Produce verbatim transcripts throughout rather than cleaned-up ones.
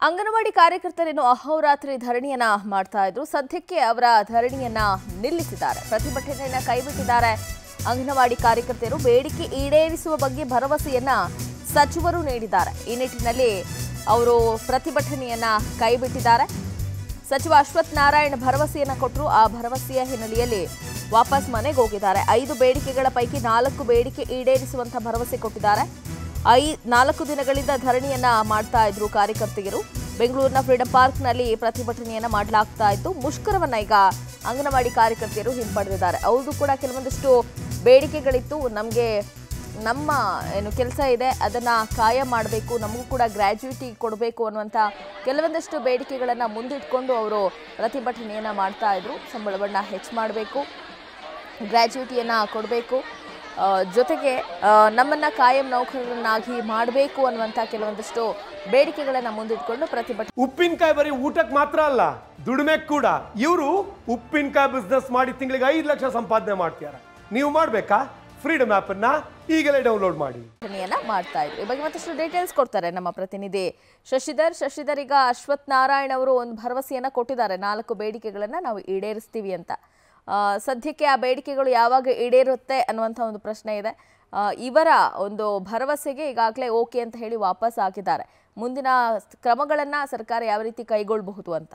ಅಂಗನವಾಡಿ ಕಾರ್ಯಕರ್ತರೇನು ಅಹೋರಾತ್ರಿ ಧರಣಿಯನ್ನ ಮಾಡ್ತಾ ಇದ್ರು. ಸದ್ಯಕ್ಕೆ ಅವರ ಧರಣಿಯನ್ನ ನಿಲ್ಲಿಸಿದ್ದಾರೆ, ಪ್ರತಿಭಟನೆಯನ್ನ ಕೈಬಿಟ್ಟಿದ್ದಾರೆ. ಅಂಗನವಾಡಿ ಕಾರ್ಯಕರ್ತರು ಬೇಡಿಕೆ ಈಡೇರಿಸುವ ಬಗ್ಗೆ ಭರವಸೆಯನ್ನ ಸಚಿವರು ನೀಡಿದ್ದಾರೆ. ಈ ನಿಟ್ಟಿನಲ್ಲಿ ಅವರು ಪ್ರತಿಭಟನೆಯನ್ನ ಕೈಬಿಟ್ಟಿದ್ದಾರೆ. ಸಚಿವ ಅಶ್ವಥ್ ನಾರಾಯಣ್ ಭರವಸೆಯನ್ನ ಕೊಟ್ಟರು. ಆ ಭರವಸೆಯ ಹಿನ್ನೆಲೆಯಲ್ಲಿ ವಾಪಸ್ ಮನೆಗೆ ಹೋಗಿದ್ದಾರೆ. ಐದು ಬೇಡಿಕೆಗಳ ಪೈಕಿ ನಾಲ್ಕು ಬೇಡಿಕೆ ಈಡೇರಿಸುವಂತ ಭರವಸೆ ಕೊಟ್ಟಿದ್ದಾರೆ. ಐ ನಾಲ್ಕು ದಿನಗಳಿಂದ ಧರಣಿಯನ್ನ ಮಾಡ್ತಾ ಇದ್ರು ಕಾರ್ಯಕರ್ತೆಯರು. ಬೆಂಗಳೂರಿನ ಫ್ರೀಡಂ ಪಾರ್ಕ್ನಲ್ಲಿ ಪ್ರತಿಭಟನೆಯನ್ನ ಮಾಡಲಾಗ್ತಾ ಇತ್ತು. ಮುಷ್ಕರವನ್ನ ಈಗ ಅಂಗನವಾಡಿ ಕಾರ್ಯಕರ್ತೆಯರು ಹಿಂಪಡೆದಿದ್ದಾರೆ. ಅವ್ರದ್ದು ಕೂಡ ಕೆಲವೊಂದಿಷ್ಟು ಬೇಡಿಕೆಗಳಿತ್ತು. ನಮಗೆ ನಮ್ಮ ಏನು ಕೆಲಸ ಇದೆ ಅದನ್ನ ಕಾಯಂ ಮಾಡಬೇಕು, ನಮಗೂ ಕೂಡ ಗ್ರ್ಯಾಜುಯಿಟಿ ಕೊಡಬೇಕು ಅನ್ನುವಂಥ ಕೆಲವೊಂದಷ್ಟು ಬೇಡಿಕೆಗಳನ್ನು ಮುಂದಿಟ್ಕೊಂಡು ಅವರು ಪ್ರತಿಭಟನೆಯನ್ನ ಮಾಡ್ತಾ ಇದ್ರು. ಸಂಬಳವನ್ನು ಹೆಚ್ಚು ಮಾಡಬೇಕು, ಗ್ರ್ಯಾಜುಯಿಟಿಯನ್ನು ಕೊಡಬೇಕು, ಜೊತೆಗೆ ನಮ್ಮನ್ನ ಕಾಯಂ ನೌಕರರನ್ನಾಗಿ ಮಾಡಬೇಕು ಅನ್ನುವಂಥ ಕೆಲವೊಂದಷ್ಟು ಬೇಡಿಕೆಗಳನ್ನು ಮುಂದಿಟ್ಕೊಂಡು ಪ್ರತಿಭಟನೆ. ಉಪ್ಪಿನಕಾಯಿ ಬರೀ ಊಟಕ್ಕೆ ಮಾತ್ರ ಅಲ್ಲ, ದುಡಿಮೆ ಕೂಡ. ಇವರು ಉಪ್ಪಿನಕಾಯಿ ಬಿಸ್ನೆಸ್ ಮಾಡಿ ತಿಂಗಳಿಗೆ ಐದು ಲಕ್ಷ ಸಂಪಾದನೆ ಮಾಡ್ತಾರೆ. ನೀವು ಮಾಡಬೇಕಾ? ಫ್ರೀಡಮ್ ಆಪ್ ಅನ್ನ ಈಗಲೇ ಡೌನ್ಲೋಡ್ ಮಾಡಿ. ಮಾಡ್ತಾ ಇದ್ರು. ಈ ಬಗ್ಗೆ ಮತ್ತಷ್ಟು ಡೀಟೇಲ್ಸ್ ಕೊಡ್ತಾರೆ ನಮ್ಮ ಪ್ರತಿನಿಧಿ ಶಶಿಧರ್. ಶಶಿಧರ್, ಈಗ ಅಶ್ವಥ್ ನಾರಾಯಣ್ ಅವರು ಒಂದು ಭರವಸೆಯನ್ನ ಕೊಟ್ಟಿದ್ದಾರೆ, ನಾಲ್ಕು ಬೇಡಿಕೆಗಳನ್ನ ನಾವು ಈಡೇರಿಸ್ತೀವಿ ಅಂತ. ಸದ್ಯಕ್ಕೆ ಆ ಬೇಡಿಕೆಗಳು ಯಾವಾಗ ಈಡೇರುತ್ತೆ ಅನ್ನುವಂಥ ಒಂದು ಪ್ರಶ್ನೆ ಇದೆ. ಇವರ ಒಂದು ಭರವಸೆಗೆ ಈಗಾಗಲೇ ಓಕೆ ಅಂತ ಹೇಳಿ ವಾಪಸ್ ಹಾಕಿದ್ದಾರೆ. ಮುಂದಿನ ಕ್ರಮಗಳನ್ನ ಸರ್ಕಾರ ಯಾವ ರೀತಿ ಕೈಗೊಳ್ಳಬಹುದು ಅಂತ?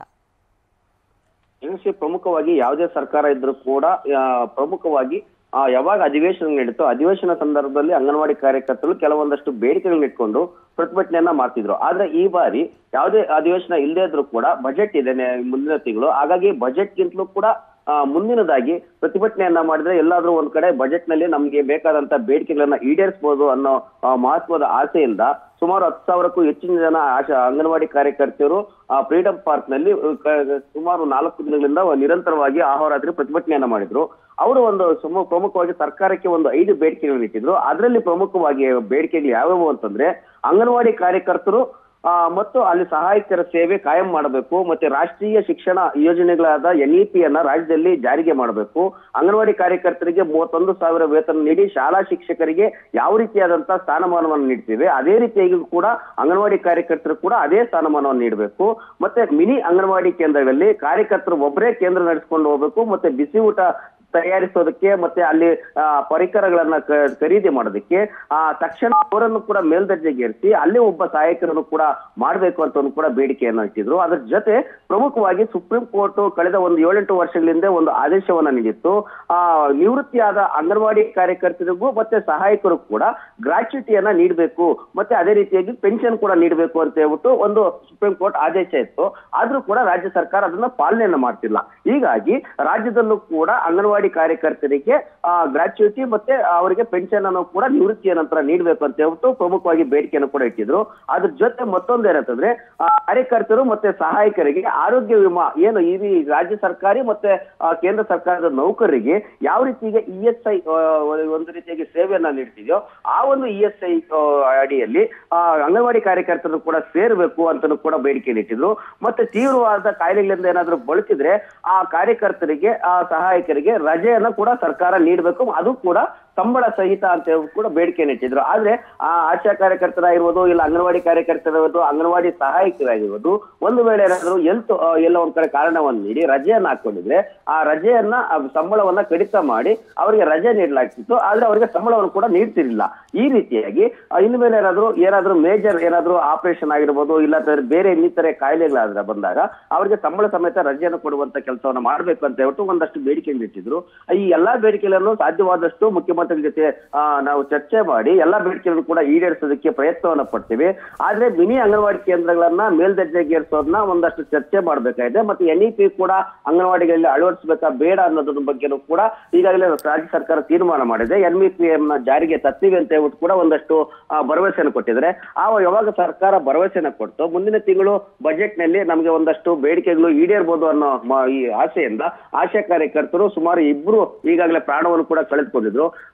ಪ್ರಮುಖವಾಗಿ ಯಾವುದೇ ಸರ್ಕಾರ ಇದ್ರೂ ಕೂಡ ಪ್ರಮುಖವಾಗಿ ಯಾವಾಗ ಅಧಿವೇಶನ ನಡೀತೋ ಅಧಿವೇಶನ ಸಂದರ್ಭದಲ್ಲಿ ಅಂಗನವಾಡಿ ಕಾರ್ಯಕರ್ತರು ಕೆಲವೊಂದಷ್ಟು ಬೇಡಿಕೆಗಳನ್ನ ಇಟ್ಕೊಂಡು ಪ್ರತಿಭಟನೆಯನ್ನ ಮಾಡ್ತಿದ್ರು. ಆದ್ರೆ ಈ ಬಾರಿ ಯಾವುದೇ ಅಧಿವೇಶನ ಇಲ್ಲದೇ ಇದ್ರೂ ಕೂಡ ಬಜೆಟ್ ಇದೆ ಮುಂದಿನ ತಿಂಗಳು. ಹಾಗಾಗಿ ಬಜೆಟ್ಗಿಂತಲೂ ಕೂಡ ಮುಂದಿನದಾಗಿ ಪ್ರತಿಭಟನೆಯನ್ನ ಮಾಡಿದ್ರೆ ಎಲ್ಲಾದ್ರೂ ಒಂದ್ ಕಡೆ ಬಜೆಟ್ ನಲ್ಲಿ ನಮ್ಗೆ ಬೇಕಾದಂತ ಬೇಡಿಕೆಗಳನ್ನ ಈಡೇರಿಸಬಹುದು ಅನ್ನೋ ಮಹತ್ವದ ಆಸೆಯಿಂದ ಸುಮಾರು ಹತ್ತು ಸಾವಿರಕ್ಕೂ ಹೆಚ್ಚಿನ ಜನ ಆಶಾ ಅಂಗನವಾಡಿ ಕಾರ್ಯಕರ್ತರು ಆ ಫ್ರೀಡಂ ಪಾರ್ಕ್ ನಲ್ಲಿ ಸುಮಾರು ನಾಲ್ಕು ದಿನಗಳಿಂದ ನಿರಂತರವಾಗಿ ಅಹೋರಾತ್ರಿ ಪ್ರತಿಭಟನೆಯನ್ನ ಮಾಡಿದ್ರು. ಅವರು ಒಂದು ಪ್ರಮುಖವಾಗಿ ಸರ್ಕಾರಕ್ಕೆ ಒಂದು ಐದು ಬೇಡಿಕೆಗಳನ್ನ ಇಟ್ಟಿದ್ರು. ಅದರಲ್ಲಿ ಪ್ರಮುಖವಾಗಿ ಬೇಡಿಕೆಗಳು ಯಾವ್ಯಾವು ಅಂತಂದ್ರೆ, ಅಂಗನವಾಡಿ ಕಾರ್ಯಕರ್ತರು ಆ ಮತ್ತು ಅಲ್ಲಿ ಸಹಾಯಕರ ಸೇವೆ ಕಾಯಂ ಮಾಡಬೇಕು, ಮತ್ತೆ ರಾಷ್ಟ್ರೀಯ ಶಿಕ್ಷಣ ಯೋಜನೆಗಳಾದ ಎನ್ ಇ ಪಿ ಅನ್ನ ರಾಜ್ಯದಲ್ಲಿ ಜಾರಿಗೆ ಮಾಡಬೇಕು, ಅಂಗನವಾಡಿ ಕಾರ್ಯಕರ್ತರಿಗೆ ಮೂವತ್ತೊಂದು ಸಾವಿರ ವೇತನ ನೀಡಿ ಶಾಲಾ ಶಿಕ್ಷಕರಿಗೆ ಯಾವ ರೀತಿಯಾದಂತಹ ಸ್ಥಾನಮಾನವನ್ನು ನೀಡ್ತೀವಿ ಅದೇ ರೀತಿಯಾಗಿ ಕೂಡ ಅಂಗನವಾಡಿ ಕಾರ್ಯಕರ್ತರು ಕೂಡ ಅದೇ ಸ್ಥಾನಮಾನವನ್ನು ನೀಡಬೇಕು. ಮತ್ತೆ ಮಿನಿ ಅಂಗನವಾಡಿ ಕೇಂದ್ರಗಳಲ್ಲಿ ಕಾರ್ಯಕರ್ತರು ಒಬ್ಬರೇ ಕೇಂದ್ರ ನಡೆಸ್ಕೊಂಡು ಹೋಗ್ಬೇಕು, ಮತ್ತೆ ಬಿಸಿ ಊಟ ತಯಾರಿಸೋದಕ್ಕೆ ಮತ್ತೆ ಅಲ್ಲಿ ಪರಿಕರಗಳನ್ನ ಖರೀದಿ ಮಾಡೋದಕ್ಕೆ ಆ ತಕ್ಷಣ ಅವರನ್ನು ಕೂಡ ಮೇಲ್ದರ್ಜೆಗೇರಿಸಿ ಅಲ್ಲಿ ಒಬ್ಬ ಸಹಾಯಕರನ್ನು ಕೂಡ ಮಾಡಬೇಕು ಅಂತ ಕೂಡ ಬೇಡಿಕೆಯನ್ನು ಇಟ್ಟಿದ್ರು. ಅದ್ರ ಜೊತೆ ಪ್ರಮುಖವಾಗಿ ಸುಪ್ರೀಂ ಕೋರ್ಟ್ ಕಳೆದ ಒಂದು ಏಳೆಂಟು ವರ್ಷಗಳಿಂದ ಒಂದು ಆದೇಶವನ್ನ ನೀಡಿತ್ತು. ಆ ನಿವೃತ್ತಿಯಾದ ಅಂಗನವಾಡಿ ಕಾರ್ಯಕರ್ತರಿಗೂ ಮತ್ತೆ ಸಹಾಯಕರು ಕೂಡ ಗ್ರಾಚ್ಯುಟಿಯನ್ನ ನೀಡಬೇಕು, ಮತ್ತೆ ಅದೇ ರೀತಿಯಾಗಿ ಪೆನ್ಷನ್ ಕೂಡ ನೀಡಬೇಕು ಅಂತ ಹೇಳ್ಬಿಟ್ಟು ಒಂದು ಸುಪ್ರೀಂ ಕೋರ್ಟ್ ಆದೇಶ ಇತ್ತು. ಆದ್ರೂ ಕೂಡ ರಾಜ್ಯ ಸರ್ಕಾರ ಅದನ್ನ ಪಾಲನೆಯನ್ನ ಮಾಡ್ತಿಲ್ಲ. ಹೀಗಾಗಿ ರಾಜ್ಯದಲ್ಲೂ ಕೂಡ ಅಂಗನವಾಡಿ ಕಾರ್ಯಕರ್ತರಿಗೆ ಆ ಗ್ರಾಚ್ಯುಟಿ ಮತ್ತೆ ಅವರಿಗೆ ಪೆನ್ಷನ್ ಅನ್ನು ಕೂಡ ನಿವೃತ್ತಿಯ ನಂತರ ನೀಡಬೇಕು ಅಂತ ಹೇಳ್ಬಿಟ್ಟು ಪ್ರಮುಖವಾಗಿ ಬೇಡಿಕೆಯನ್ನು ಕೂಡ ಇಟ್ಟಿದ್ರು. ಅದ್ರ ಜೊತೆ ಮತ್ತೊಂದು ಏನಂತಂದ್ರೆ, ಕಾರ್ಯಕರ್ತರು ಮತ್ತೆ ಸಹಾಯಕರಿಗೆ ಆರೋಗ್ಯ ವಿಮಾ ಏನು ಈ ರಾಜ್ಯ ಸರ್ಕಾರಿ ಮತ್ತೆ ಕೇಂದ್ರ ಸರ್ಕಾರದ ನೌಕರರಿಗೆ ಯಾವ ರೀತಿಗೆ ಇ ಎಸ್ ಐ ಒಂದು ರೀತಿಯಾಗಿ ಸೇವೆಯನ್ನ ನೀಡ್ತಿದೆಯೋ ಆ ಒಂದು ಇ ಎಸ್ ಐ ಅಡಿಯಲ್ಲಿ ಅಂಗನವಾಡಿ ಕಾರ್ಯಕರ್ತರು ಕೂಡ ಸೇರ್ಬೇಕು ಅಂತಲೂ ಕೂಡ ಬೇಡಿಕೆಯನ್ನು ಇಟ್ಟಿದ್ರು. ಮತ್ತೆ ತೀವ್ರವಾದ ಕಾಯಿಲೆಗಳಿಂದ ಏನಾದ್ರೂ ಬಳಸಿದ್ರೆ ಆ ಕಾರ್ಯಕರ್ತರಿಗೆ ಆ ಸಹಾಯಕರಿಗೆ ರಜೆಯನ್ನ ಕೂಡ ಸರ್ಕಾರ ನೀಡಬೇಕು, ಅದು ಕೂಡ ಸಂಬಳ ಸಹಿತ ಅಂತ ಹೇಳಿ ಕೂಡ ಬೇಡಿಕೆಯನ್ನು ಇಟ್ಟಿದ್ರು. ಆದ್ರೆ ಆ ಆಶಾ ಕಾರ್ಯಕರ್ತರಾಗಿರ್ಬೋದು, ಇಲ್ಲ ಅಂಗನವಾಡಿ ಕಾರ್ಯಕರ್ತರಾಗಿರ್ಬೋದು, ಅಂಗನವಾಡಿ ಸಹಾಯಕರಾಗಿರ್ಬೋದು, ಒಂದು ವೇಳೆ ಏನಾದ್ರು ಎಲ್ತ್ ಎಲ್ಲ ಒಂದ್ ಕಡೆ ಕಾರಣವನ್ನು ನೀಡಿ ರಜೆಯನ್ನ ಹಾಕೊಂಡಿದ್ರೆ ಆ ರಜೆಯನ್ನ ಸಂಬಳವನ್ನ ಕಡಿತ ಮಾಡಿ ಅವರಿಗೆ ರಜೆ ನೀಡಲಾಗ್ತಿತ್ತು. ಆದ್ರೆ ಅವರಿಗೆ ಸಂಬಳವನ್ನು ಕೂಡ ನೀಡ್ತಿರ್ಲಿಲ್ಲ. ಈ ರೀತಿಯಾಗಿ ಇನ್ನು ಮೇಲೆ ಏನಾದ್ರು ಏನಾದ್ರು ಮೇಜರ್ ಏನಾದ್ರು ಆಪರೇಷನ್ ಆಗಿರ್ಬೋದು, ಇಲ್ಲ ಬೇರೆ ಇನ್ನಿತರೆ ಕಾಯಿಲೆಗಳಾದ್ರೆ ಬಂದಾಗ ಅವರಿಗೆ ಸಂಬಳ ಸಮೇತ ರಜೆಯನ್ನು ಕೊಡುವಂತ ಕೆಲಸವನ್ನ ಮಾಡ್ಬೇಕು ಅಂತ ಹೇಳ್ಬಿಟ್ಟು ಒಂದಷ್ಟು ಬೇಡಿಕೆಯನ್ನು ಇಟ್ಟಿದ್ರು. ಈ ಎಲ್ಲಾ ಬೇಡಿಕೆಗಳನ್ನು ಸಾಧ್ಯವಾದಷ್ಟು ಮುಖ್ಯಮಂತ್ರಿ ಜೊತೆ ನಾವು ಚರ್ಚೆ ಮಾಡಿ ಎಲ್ಲಾ ಬೇಡಿಕೆಗಳನ್ನು ಕೂಡ ಈಡೇರಿಸೋದಕ್ಕೆ ಪ್ರಯತ್ನವನ್ನ ಪಡ್ತೀವಿ. ಆದ್ರೆ ಮಿನಿ ಅಂಗನವಾಡಿ ಕೇಂದ್ರಗಳನ್ನ ಮೇಲ್ದರ್ಜೆಗೇರಿಸೋದನ್ನ ಒಂದಷ್ಟು ಚರ್ಚೆ ಮಾಡ್ಬೇಕಾಗಿದೆ. ಮತ್ತೆ ಎನ್ ಇ ಪಿ ಕೂಡ ಅಂಗನವಾಡಿಗಳಲ್ಲಿ ಅಳವಡಿಸಬೇಕಾ ಬೇಡ ಅನ್ನೋದ್ರ ಬಗ್ಗೆನೂ ಕೂಡ ಈಗಾಗಲೇ ರಾಜ್ಯ ಸರ್ಕಾರ ತೀರ್ಮಾನ ಮಾಡಿದೆ. ಎನ್ ಇ ಪಿ ಅನ್ನ ಜಾರಿಗೆ ತರ್ತೀವಿ ಅಂತ ಹೇಳ್ಬಿಟ್ಟು ಕೂಡ ಒಂದಷ್ಟು ಭರವಸೆಯನ್ನು ಕೊಟ್ಟಿದ್ದಾರೆ. ಆ ಯಾವಾಗ ಸರ್ಕಾರ ಭರವಸೆನ ಕೊಡ್ತು ಮುಂದಿನ ತಿಂಗಳು ಬಜೆಟ್ ನಲ್ಲಿ ನಮಗೆ ಒಂದಷ್ಟು ಬೇಡಿಕೆಗಳು ಈಡೇರ್ಬೋದು ಅನ್ನೋ ಈ ಆಸೆಯಿಂದ ಆಶಾ ಕಾರ್ಯಕರ್ತರು ಸುಮಾರು ಇಬ್ರು ಈಗಾಗಲೇ ಪ್ರಾಣವನ್ನು ಕೂಡ ಕಳೆದುಕೊಂಡಿದ್ರು.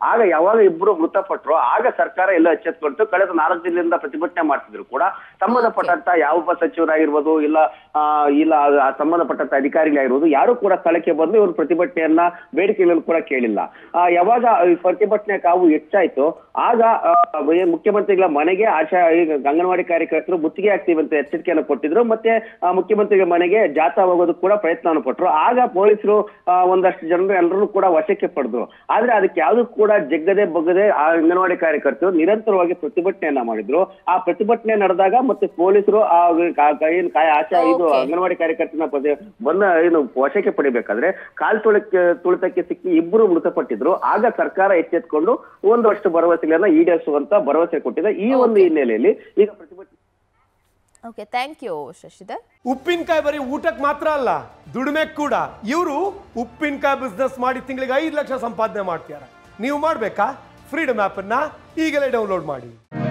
ಆಗ ಯಾವಾಗ ಇಬ್ರು ಮೃತಪಟ್ಟರು ಆಗ ಸರ್ಕಾರ ಎಲ್ಲ ಎಚ್ಚೆತ್ಕೊಳ್ತು. ಕಳೆದ ನಾಲ್ಕು ದಿನದಿಂದ ಪ್ರತಿಭಟನೆ ಮಾಡ್ತಿದ್ರು ಕೂಡ ಸಂಬಂಧಪಟ್ಟಂತ ಯಾವ ಸಚಿವರಾಗಿರ್ಬೋದು ಇಲ್ಲ ಆ ಇಲ್ಲ ಸಂಬಂಧಪಟ್ಟಂತ ಅಧಿಕಾರಿಗಳಾಗಿರ್ಬೋದು ಯಾರು ಕೂಡ ಸ್ಥಳಕ್ಕೆ ಬಂದು ಇವರು ಪ್ರತಿಭಟನೆಯನ್ನ ಬೇಡಿಕೆಗಳನ್ನು ಕೂಡ ಕೇಳಿಲ್ಲ. ಆ ಯಾವಾಗ ಪ್ರತಿಭಟನೆ ಕಾವು ಹೆಚ್ಚಾಯ್ತು ಆಗ ಮುಖ್ಯಮಂತ್ರಿಗಳ ಮನೆಗೆ ಆಶಾ ಅಂಗನವಾಡಿ ಕಾರ್ಯಕರ್ತರು ಮುತ್ತಿಗೆ ಆಗ್ತೀವಿ ಅಂತ ಎಚ್ಚರಿಕೆಯನ್ನು ಕೊಟ್ಟಿದ್ರು. ಮತ್ತೆ ಮುಖ್ಯಮಂತ್ರಿಗಳ ಮನೆಗೆ ಜಾಥಾ ಹೋಗೋದಕ್ಕೆ ಕೂಡ ಪ್ರಯತ್ನವನ್ನು ಪಟ್ಟರು. ಆಗ ಪೊಲೀಸರು ಒಂದಷ್ಟು ಜನರು ಎಲ್ಲರೂ ಕೂಡ ವಶಕ್ಕೆ ಪಡೆದ್ರು. ಆದ್ರೆ ಅದಕ್ಕೆ ಯಾವ್ದು ಕೂಡ ಜಗ್ಗದೆ ಬಗ್ಗದೆ ಆ ಅಂಗನವಾಡಿ ಕಾರ್ಯಕರ್ತರು ನಿರಂತರವಾಗಿ ಪ್ರತಿಭಟನೆಯನ್ನ ಮಾಡಿದ್ರು. ಆ ಪ್ರತಿಭಟನೆ ನಡೆದಾಗ ಮತ್ತೆ ಪೊಲೀಸರು ಆ ಏನ್ ಆಶಾ ಇದು ಅಂಗನವಾಡಿ ಕಾರ್ಯಕರ್ತನ ಬಂದ ಏನು ವಶಕ್ಕೆ ಪಡಿಬೇಕಾದ್ರೆ ಕಾಲ್ ತುಳಕ್ಕೆ ತುಳಿತಕ್ಕೆ ಸಿಕ್ಕಿ ಇಬ್ಬರು ಮೃತಪಟ್ಟಿದ್ರು. ಆಗ ಸರ್ಕಾರ ಎಚ್ಚೆತ್ಕೊಂಡು ಒಂದಷ್ಟು ಭರವಸೆಗಳನ್ನ ಈಡೇರಿಸುವಂತ ಭರವಸೆ ಕೊಟ್ಟಿದೆ. ಈ ಒಂದು ಹಿನ್ನೆಲೆಯಲ್ಲಿ ಈಗ ಪ್ರತಿಭಟನೆ. Okay, thank you Shashidhar. ಉಪ್ಪಿನಕಾಯಿ ಬರೀ ಊಟಕ್ಕೆ ಮಾತ್ರ ಅಲ್ಲ, ದುಡಿಮೆ ಕೂಡ. ಇವರು ಉಪ್ಪಿನಕಾಯಿ ಬಿಸ್ನೆಸ್ ಮಾಡಿ ತಿಂಗಳಿಗೆ ಐದು ಲಕ್ಷ ಸಂಪಾದನೆ ಮಾಡ್ತಿದ್ದಾರೆ. ನೀವು ಮಾಡ್ಬೇಕಾ? ಫ್ರೀಡಮ್ ಆಪ್ ಅನ್ನ ಈಗಲೇ ಡೌನ್ಲೋಡ್ ಮಾಡಿ.